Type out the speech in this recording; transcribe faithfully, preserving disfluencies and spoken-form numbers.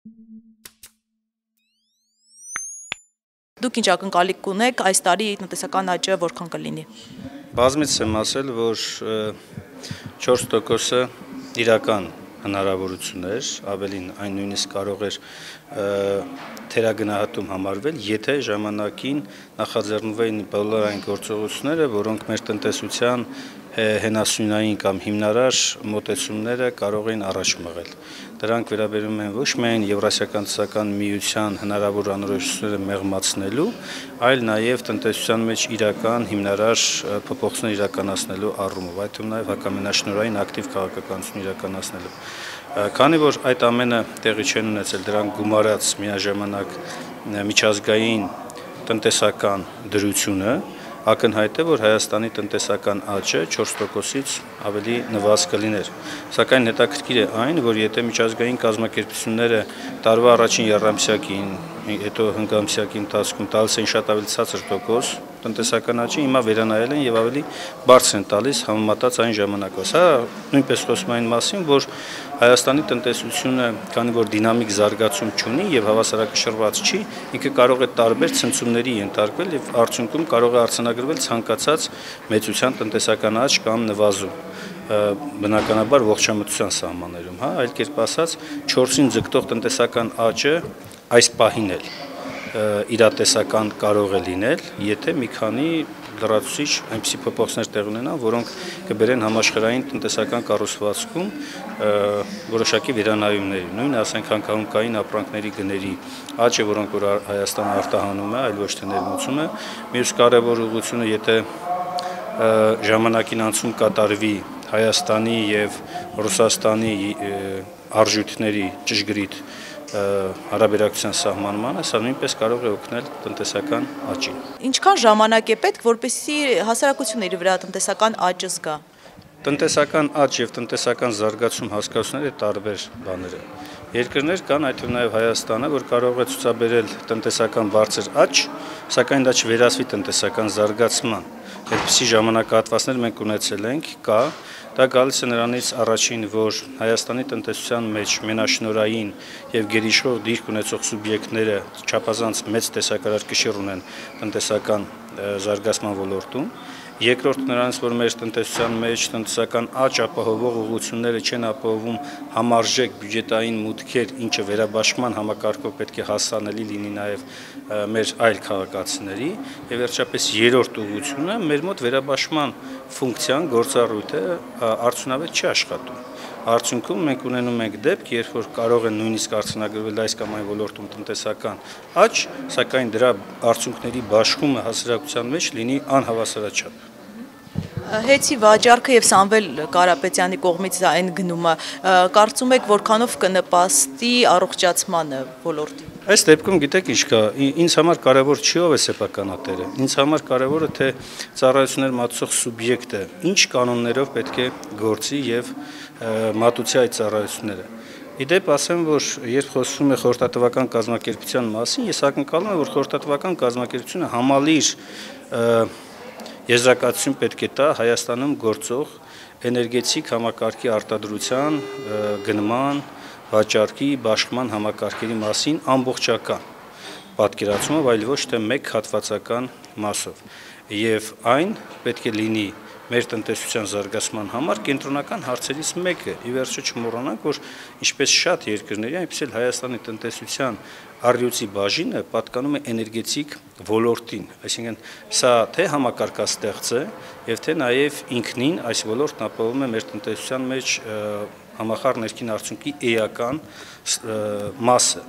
Դուք ինչ ակնկալիք կունեք այս տարի տնտեսական աճը որքան կլինի։ Բազմից եմ ասել, որ չորս տոկոսը իրական հնարավորություն էր, ավելին այն նույնիսկ կարող էր թերագնահատում համարվել, եթե ժամանակին նախաձեռնվեին բոլոր այն գործողությունները, որոնք մեր տնտեսության հենասյունային կամ հիմնարար մոտեցումները կարող էին առաջ մղել։ Դրանք վերաբերում են ոչ միայն Եվրասիական տնտեսական միության հնարավոր անորոշությունները մեղմացնելու, այլ նաև տնտեսության մեջ իրական հիմնարար փոփոխություններ իրականացնելու առումով, այդ թվում նաև հակամենաշնորհային ակտիվ քաղաքականություն իրականացնելու։ Քանի որ այդ ամենը տեղի չեն ունեցել, դրանք գումարած միաժամանակ միջազգային տնտեսական դրությունը, ակնհայտ է, որ Հայաստանի տնտեսական աճը չորս տոկոսից ավելի նվազ կլիներ։ Սակայն հետաքրքիր է այն, որ եթե միջազգային կազմակերպությունները տարվա առաջին եռամսյակին, հետո հնգամսյակի ընթացքում տալիս են շատ ավելի ցածր տոկոս տնտեսական աճի, հիմա վերանայել են եւ ավելի բարձր են տալիս համեմատած այն ժամանակվա։ Սա նույնպես խոսում է այն մասին, որ Հայաստանի տնտեսությունը, քանի որ դինամիկ զարգացում չունի եւ հավասարակշռված չի, ինքը կարող է տարբեր ցնցումների ենթարկվել եւ արդյունքում կարող է արձանագրվել ցանկացած մեծության տնտեսական աճ կամ նվազում, բնականաբար ողջամտության սահմաններում, հա, այլ կերպ ասած, չորսին ձգտող տնտեսական աճը այս պահին էլ իրատեսական կարող է լինել, եթե մի քանի լրացուցիչ այնպիսի փոփոխություններ տեղ ունենան, որոնք կբերեն համաշխարհային տնտեսական կառուցվածքում որոշակի վերանայումների, նույն ասենք հանքահունքային ապրանքների գների աճը, որոնք որ Հայաստանը արտահանում է, այլ ոչ թե ներմուծում է, մյուս կարևոր ուղղությունը, եթե ժամանակին անցում կատարվի Հայաստանի եւ Ռուսաստանի արժույթների ճշգրիտ հարաբերակցության սահմանմանը, սա նույնպես կարող է օգնել տնտեսական աճին։ Ինչքան ժամանակ է պետք, որպեսզի հասարակությունը իր վրա տնտեսական աճ զգա։ Տնտեսական աճ եւ տնտեսական զարգացում հասկացությունները տարբեր բաներ են։ Երկրներ կան, այդ թվում նաև Հայաստանը, որ կարող է ցուցաբերել տնտեսական բարձր աճ, սակայն դա չվերածվի տնտեսական զարգացման։ Այդպիսի ժամանակահատվածներ մենք ունեցել ենք, կա, դա գալիս է նրանից առաջին, որ Հայաստանի տնտեսության մեջ մենաշնորհային եւ գերիշխող դիրք ունեցող սուբյեկտները չափազանց մեծ տեսակարար կշիռ ունեն տնտեսական զարգացման ոլորտում։ Երկրորդ նրանց, որ մեր տնտեսության մեջ տնտեսական աճ ապահովող ուղղությունները չեն ապահովում համարժեք բյուջետային մուտքեր, ինչը վերաբաշխման համակարգով պետք է հասանելի լինի նաև մեր այլ քաղաքացիների, եւ վերջապես երրորդ ուղղությունը մեր մոտ վերաբաշխման ֆունկցիան, գործառույթը արդյունավետ չի աշխատում։ Արդյունքում մենք ունենում ենք դեպք, երբ որ կարող են նույնիսկ արձանագրվել այս կամ այն ոլորտում տնտեսական աճ, սակայն դրա արդյունքների բաշխումը հասարակության մեջ լինի անհավասարաչափ։ Հեծի վաճառքը եւ Սամվել Կարապետյանի կողմից այն գնումը, կարծում եք որքանով կնպաստի առողջացմանը ոլորտի։ Այս դեպքում գիտեք ինչ կա, ինձ համար կարևոր չի ով է սեփականատերը, ինձ համար կարևորը թե ծառայություններ մատուցող սուբյեկտը ինչ կանոններով պետք է գործի եւ մատուցի այդ ծառայությունները։ Իդեպ ասեմ, որ երբ խոսվում է խորհրդատվական կազմակերպության մասին, ես ակնկալում եմ, որ խորհրդատվական կազմակերպությունը համալիր եզրակացություն պետք է տա Հայաստանում գործող էներգետիկ համակարգի արտադրության, գնման, վաճառքի, բաշխման համակարգերի մասին ամբողջական պատկերացումով, այլ ոչ թե մեկ հատվածական մասով։ Եվ այն պետք է լինի մեր տնտեսության զարգացման համար կենտրոնական հարցերից մեկը։ Ի վերջո չմոռանանք, որ ինչպես շատ երկրների, այնպես էլ Հայաստանի տնտեսության առյուծի բաժինը պատկանում է էներգետիկ ոլորտին, այսինքն սա թե համակարգաստեղծ է եւ թե նաեւ ինքնին այս ոլորտն ապահովում է մեր տնտեսության մեջ համախառն ներքին արդյունքի էական մասը։